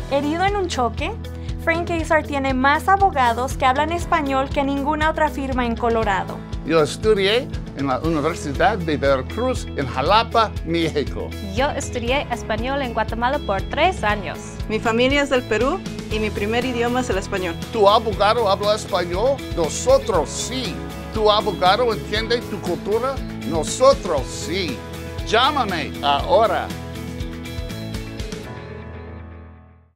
Herido en un choque, Frank Azar tiene más abogados que hablan español que ninguna otra firma en Colorado. Yo estudié en la Universidad de Veracruz en Jalapa, México. Yo estudié español en Guatemala por 3 años. Mi familia es del Perú y mi primer idioma es el español. ¿Tu abogado habla español? Nosotros sí. ¿Tu abogado entiende tu cultura? Nosotros sí. Llámame ahora.